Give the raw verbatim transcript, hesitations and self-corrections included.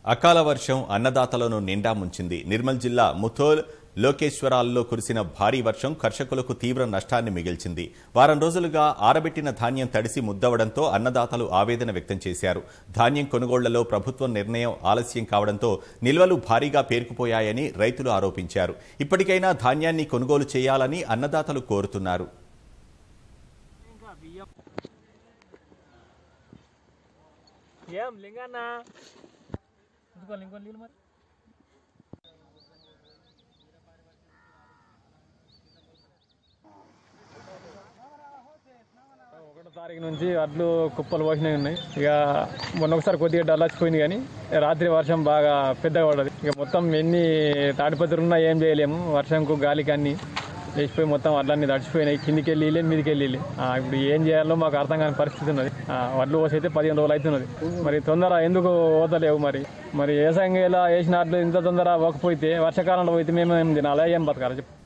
అకాల వర్షం అన్నదాతలను నిండా ముంచింది. నిర్మల్ జిల్లా ముథోల్ లోకేశ్వరాల్లో కురిసిన భారీ వర్షం కర్షకులకు తీవ్ర నష్టాన్ని మిగిల్చింది. వారం రోజులుగా ఆరబెట్టిన ధాన్యం తడిసి ముద్దవడంతో అన్నదాతలు ఆవేదన వ్యక్తం చేశారు. ధాన్యం కొనుగోళ్లలో ప్రభుత్వం నిర్ణయం ఆలస్యం కావడంతో నిల్వలు భారీగా పేరుకుపోయాయని రైతులు ఆరోపించారు. ఇప్పటికైనా ధాన్యాన్ని కొనుగోలు చేయాలని అన్నదాతలు కోరుతున్నారు. ఒకటో తారీఖు నుంచి వడ్లు కుప్పలు పోసినవి ఉన్నాయి. ఇక మొన్న ఒకసారి కొద్దిగా డల్లాచిపోయింది, కానీ రాత్రి వర్షం బాగా పెద్దగా పడ్డది. ఇక మొత్తం ఎన్ని తాడిపత్రులు ఉన్నా ఏం చేయలేము. వర్షంకు గాలికి అన్ని లేచిపోయి మొత్తం వడ్లన్నీ తడిచిపోయినాయి. కిందికి వెళ్ళి మీదికి వెళ్ళి ఇప్పుడు ఏం చేయాలో మాకు అర్థం కాని పరిస్థితి ఉన్నది. వడ్లు పోసి అయితే పదిహేను రోజులు అవుతున్నది. మరి తొందర ఎందుకు పోతలేవు? మరి మరి వ్యవసాయం ఎలా వేసిన వడ్లు ఇంత తొందర పోకపోతే వర్షాకాలంలో పోతే మేము ఏం తినాలా, ఏం బతకాలి చెప్పు.